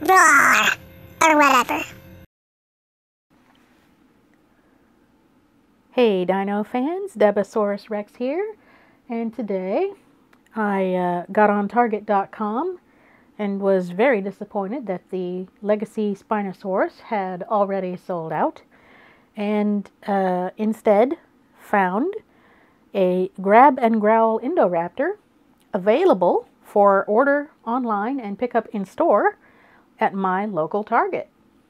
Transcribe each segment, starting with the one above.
Roar! Or whatever. Hey Dino fans, Debosaurus Rex here, and today I got on Target.com and was very disappointed that the Legacy Spinosaurus had already sold out, and instead found a Grab and Growl Indoraptor available for order online and pick up in store at my local Target.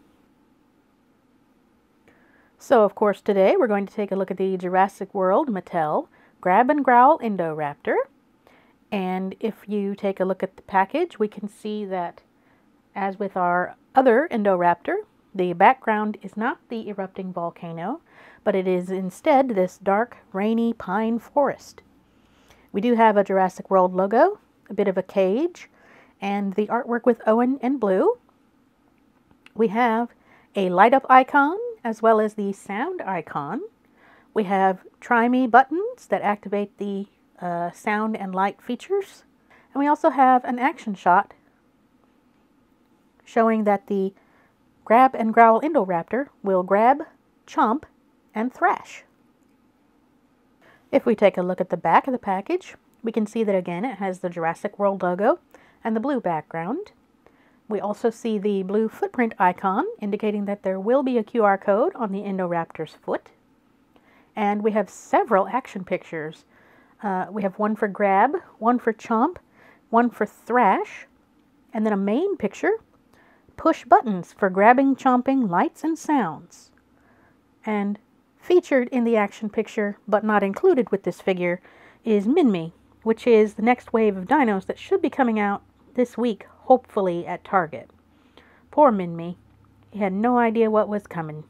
So of course today we're going to take a look at the Jurassic World Mattel Grab and Growl Indoraptor. And if you take a look at the package, we can see that, as with our other Indoraptor, the background is not the erupting volcano, but it is instead this dark, rainy pine forest. We do have a Jurassic World logo, a bit of a cage, and the artwork with Owen and blue. We have a light-up icon, as well as the sound icon. We have Try Me buttons that activate the sound and light features. And we also have an action shot showing that the Grab and Growl Indoraptor will grab, chomp, and thrash. If we take a look at the back of the package, we can see that again it has the Jurassic World logo and the blue background. We also see the blue footprint icon indicating that there will be a QR code on the Indoraptor's foot. And we have several action pictures. We have one for grab, one for chomp, one for thrash, and then a main picture, push buttons for grabbing, chomping, lights, and sounds. And featured in the action picture, but not included with this figure, is Minmi, which is the next wave of dinos that should be coming out this week, hopefully at Target. Poor Minmi. He had no idea what was coming.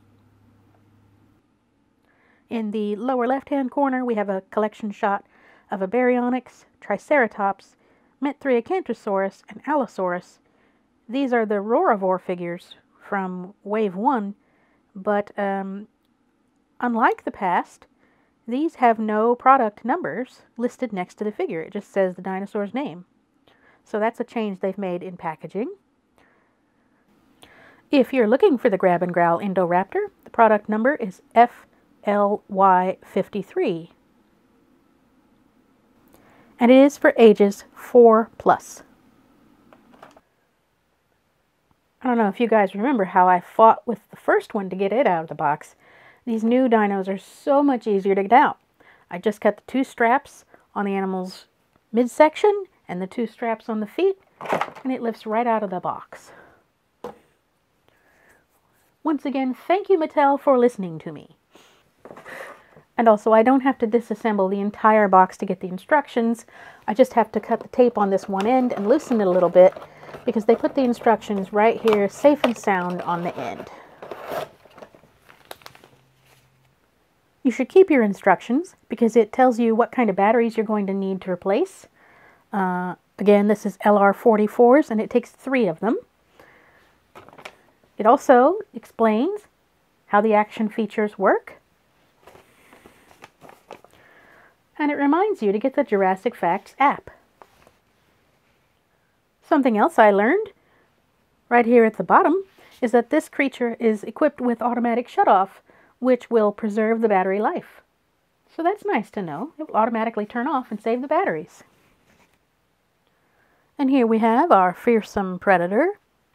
In the lower left-hand corner, we have a collection shot of a Baryonyx, Triceratops, Met3acanthosaurus, and Allosaurus. These are the Roarivore figures from Wave 1, but unlike the past, these have no product numbers listed next to the figure. It just says the dinosaur's name. So that's a change they've made in packaging. If you're looking for the Grab and Growl Indoraptor, the product number is FLY53. And it is for ages 4+. I don't know if you guys remember how I fought with the first one to get it out of the box. These new dinos are so much easier to get out. I just cut the two straps on the animal's midsection and the two straps on the feet, and it lifts right out of the box. Once again, thank you, Mattel, for listening to me. And also, I don't have to disassemble the entire box to get the instructions. I just have to cut the tape on this one end and loosen it a little bit, because they put the instructions right here, safe and sound, on the end. You should keep your instructions, because it tells you what kind of batteries you're going to need to replace. Again, this is LR44s, and it takes 3 of them. It also explains how the action features work. And it reminds you to get the Jurassic Facts app. Something else I learned right here at the bottom is that this creature is equipped with automatic shutoff, which will preserve the battery life. So that's nice to know. It will automatically turn off and save the batteries. And here we have our fearsome predator.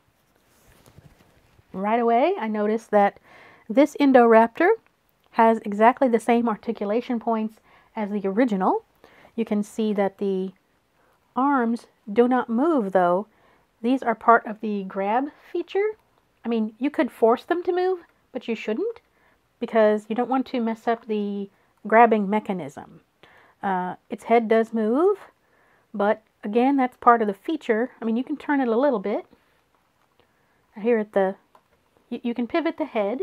Right away, I noticed that this Indoraptor has exactly the same articulation points as the original. You can see that the arms do not move, though. These are part of the grab feature. I mean, you could force them to move, but you shouldn't, because you don't want to mess up the grabbing mechanism. Its head does move, but again, that's part of the feature. I mean, you can turn it a little bit. Here at the, you can pivot the head.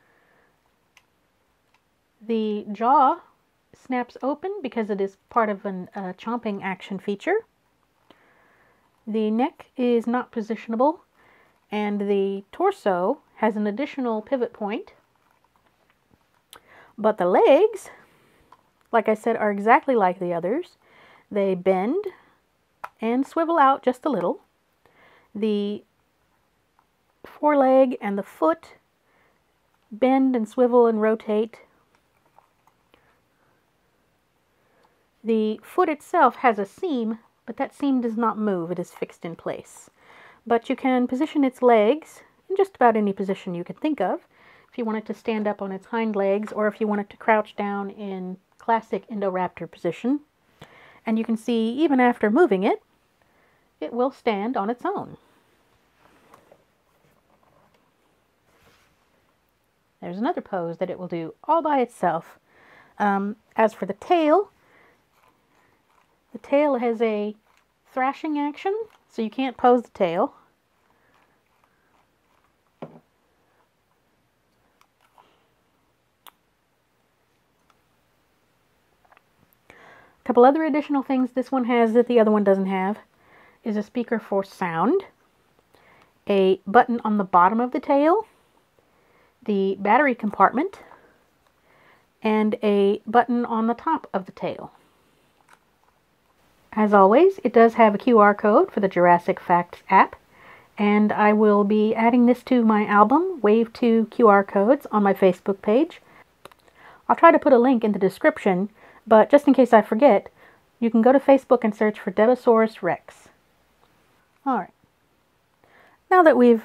The jaw snaps open because it is part of a chomping action feature. The neck is not positionable, and the torso has an additional pivot point. But the legs, like I said, are exactly like the others. They bend and swivel out just a little. The foreleg and the foot bend and swivel and rotate. The foot itself has a seam, but that seam does not move. It is fixed in place. But you can position its legs in just about any position you can think of. If you want it to stand up on its hind legs, or if you want it to crouch down in classic Indoraptor position. And you can see, even after moving it, it will stand on its own. There's another pose that it will do all by itself. As for the tail has a thrashing action, so you can't pose the tail. A couple other additional things this one has that the other one doesn't have is a speaker for sound, a button on the bottom of the tail, the battery compartment, and a button on the top of the tail. As always, it does have a QR code for the Jurassic Facts app, and I will be adding this to my album, Wave 2 QR codes, on my Facebook page. I'll try to put a link in the description, but just in case I forget, you can go to Facebook and search for Debosaurus Rex. Alright, now that we've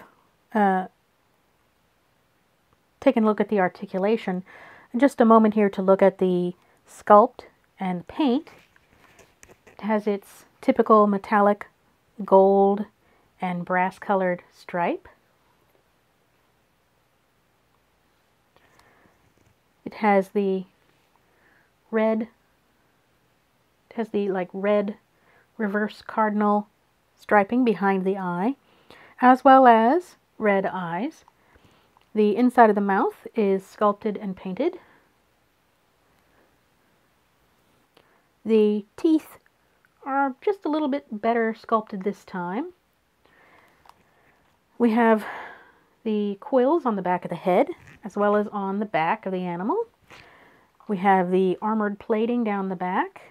taken a look at the articulation, just a moment here to look at the sculpt and paint. It has its typical metallic gold and brass colored stripe. It has the red, red reverse cardinal striping behind the eye, as well as red eyes. The inside of the mouth is sculpted and painted. The teeth are just a little bit better sculpted this time. We have the quills on the back of the head, as well as on the back of the animal. We have the armored plating down the back.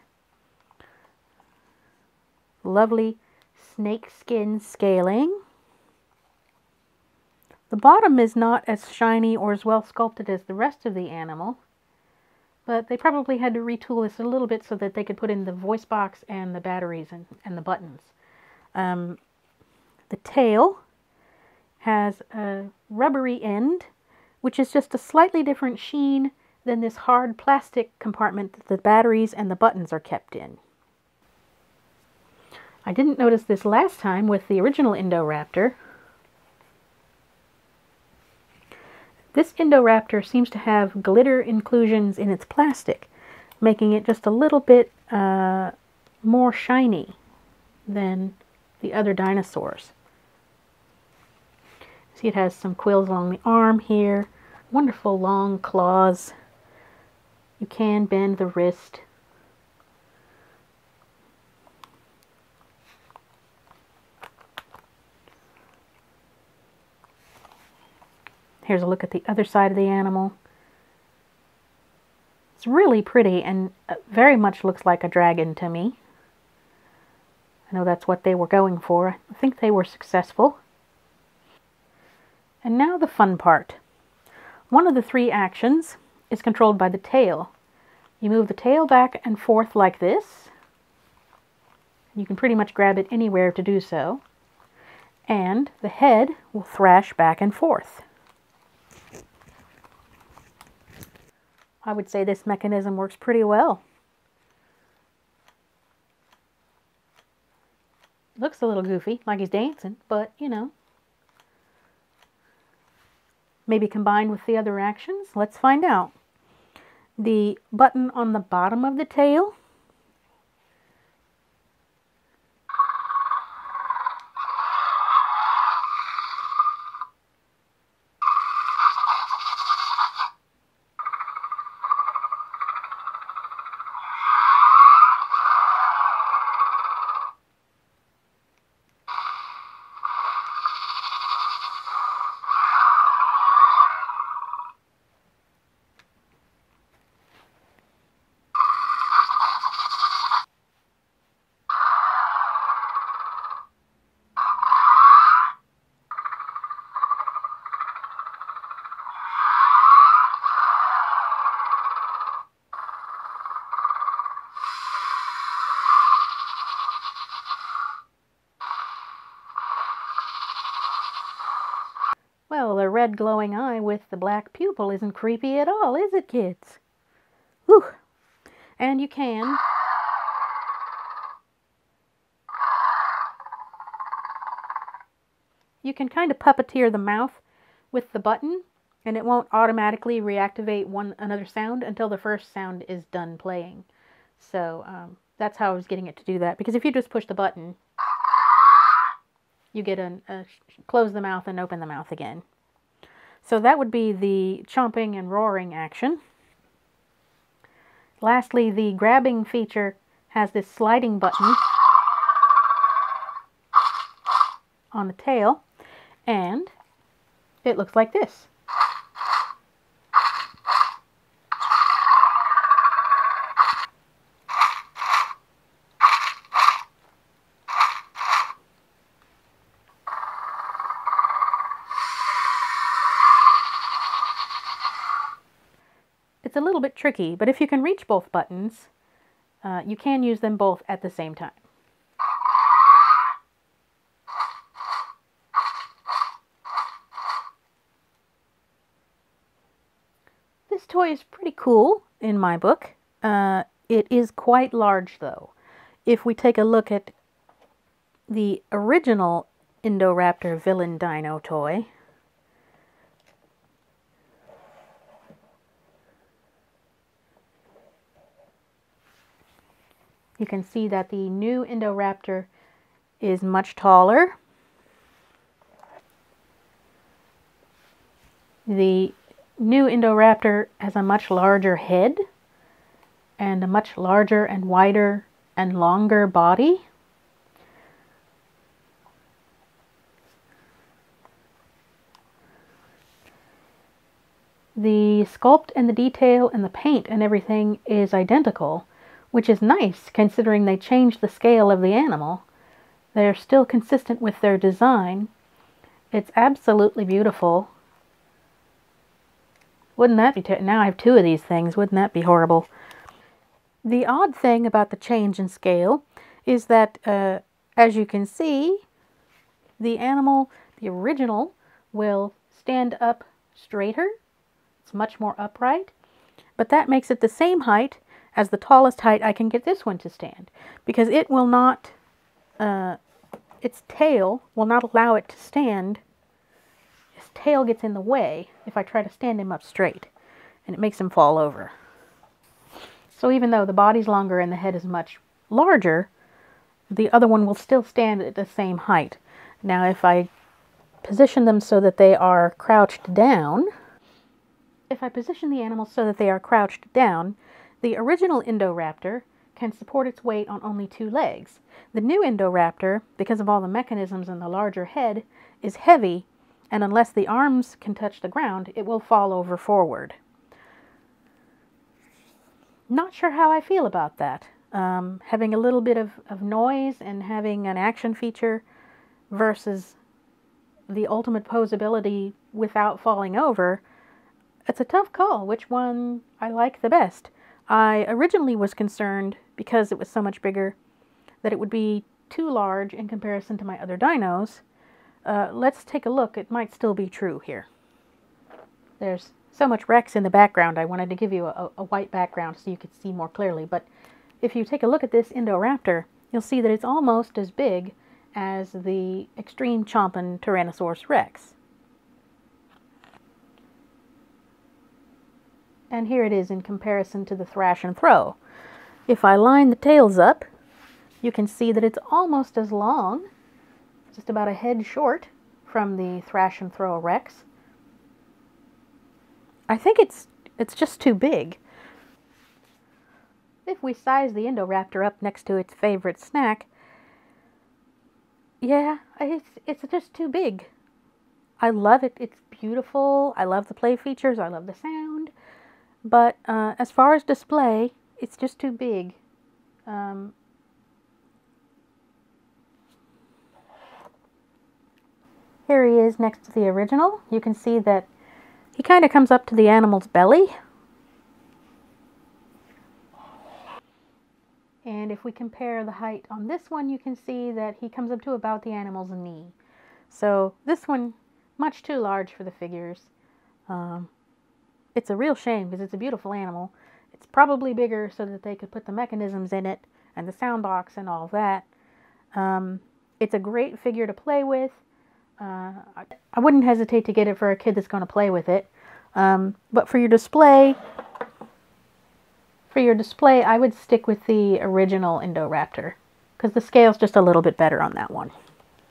Lovely snake skin scaling. The bottom is not as shiny or as well sculpted as the rest of the animal, but they probably had to retool this a little bit so that they could put in the voice box and the batteries and the buttons. The tail has a rubbery end, which is just a slightly different sheen than this hard plastic compartment that the batteries and the buttons are kept in. I didn't notice this last time with the original Indoraptor. This Indoraptor seems to have glitter inclusions in its plastic, making it just a little bit more shiny than the other dinosaurs. See, it has some quills along the arm here, wonderful long claws. You can bend the wrist. Here's a look at the other side of the animal. It's really pretty and very much looks like a dragon to me. I know that's what they were going for. I think they were successful. And now the fun part. One of the three actions is controlled by the tail. You move the tail back and forth like this. You can pretty much grab it anywhere to do so. And the head will thrash back and forth. I would say this mechanism works pretty well. Looks a little goofy, like he's dancing, but you know. Maybe combined with the other actions? Let's find out. The button on the bottom of the tail Well, the red glowing eye with the black pupil isn't creepy at all, is it, kids? Whew. And you can kind of puppeteer the mouth with the button, and it won't automatically reactivate another sound until the first sound is done playing. So that's how I was getting it to do that, because if you just push the button, you get a close the mouth and open the mouth again. So that would be the chomping and roaring action. Lastly, the grabbing feature has this sliding button on the tail, and it looks like this. It's a little bit tricky, but if you can reach both buttons, you can use them both at the same time. This toy is pretty cool in my book. It is quite large though. If we take a look at the original Indoraptor villain dino toy, you can see that the new Indoraptor is much taller. The new Indoraptor has a much larger head and a much larger and wider and longer body. The sculpt and the detail and the paint and everything is identical, which is nice considering they changed the scale of the animal. They're still consistent with their design. It's absolutely beautiful. Wouldn't that be now I have two of these things. Wouldn't that be horrible? The odd thing about the change in scale is that, as you can see, the animal, the original, will stand up straighter. It's much more upright. But that makes it the same height as the tallest height I can get this one to stand, because it will not, its tail will not allow it to stand. His tail gets in the way if I try to stand him up straight, and it makes him fall over. So even though the body's longer and the head is much larger, the other one will still stand at the same height. Now if I position them so that they are crouched down, the original Indoraptor can support its weight on only 2 legs. The new Indoraptor, because of all the mechanisms and the larger head, is heavy, and unless the arms can touch the ground, it will fall over forward. Not sure how I feel about that. Having a little bit of noise and having an action feature versus the ultimate posability without falling over, it's a tough call which one I like the best. I originally was concerned, because it was so much bigger, that it would be too large in comparison to my other dinos. Let's take a look. It might still be true here. There's so much Rex in the background, I wanted to give you a white background so you could see more clearly. But if you take a look at this Indoraptor, you'll see that it's almost as big as the extreme chomping Tyrannosaurus Rex. And here it is in comparison to the Thrash and Throw. If I line the tails up, you can see that it's almost as long, just about a head short from the Thrash and Throw Rex. I think it's just too big. If we size the Indoraptor up next to its favorite snack, yeah, it's just too big. I love it. It's beautiful. I love the play features. I love the sound. But as far as display, it's just too big. Here he is next to the original. You can see that he kind of comes up to the animal's belly. And if we compare the height on this one, you can see that he comes up to about the animal's knee. So this one much too large for the figures. It's a real shame because it's a beautiful animal. It's probably bigger so that they could put the mechanisms in it and the sound box and all of that. It's a great figure to play with. I wouldn't hesitate to get it for a kid that's going to play with it. But for your display, I would stick with the original Indoraptor because the scale's just a little bit better on that one.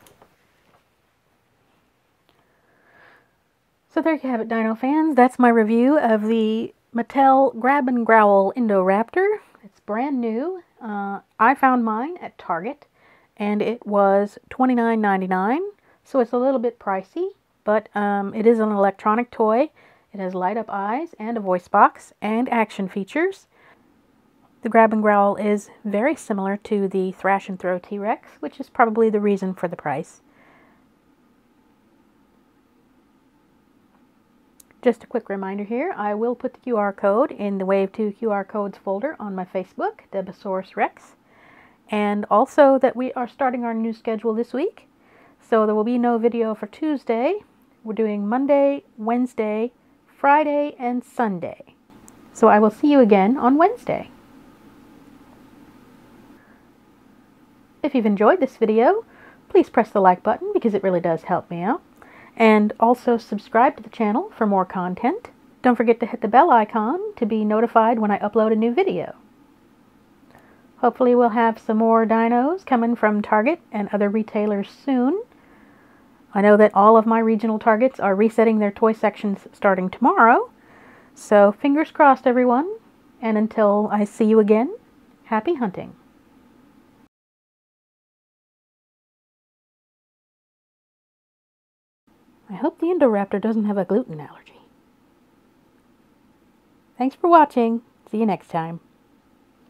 So there you have it, Dino fans. That's my review of the Mattel Grab and Growl Indoraptor. It's brand new. I found mine at Target, and it was $29.99, so it's a little bit pricey, but it is an electronic toy. It has light-up eyes and a voice box and action features. The Grab and Growl is very similar to the Thrash and Throw T-Rex, which is probably the reason for the price. Just a quick reminder here, I will put the QR code in the Wave 2 QR codes folder on my Facebook, Debosaurus Rex, and also that we are starting our new schedule this week. So there will be no video for Tuesday. We're doing Monday, Wednesday, Friday, and Sunday. So I will see you again on Wednesday. If you've enjoyed this video, please press the like button because it really does help me out. And also subscribe to the channel for more content. Don't forget to hit the bell icon to be notified when I upload a new video. Hopefully we'll have some more dinos coming from Target and other retailers soon. I know that all of my regional Targets are resetting their toy sections starting tomorrow. So fingers crossed, everyone. And until I see you again, happy hunting. I hope the Indoraptor doesn't have a gluten allergy. Thanks for watching. See you next time.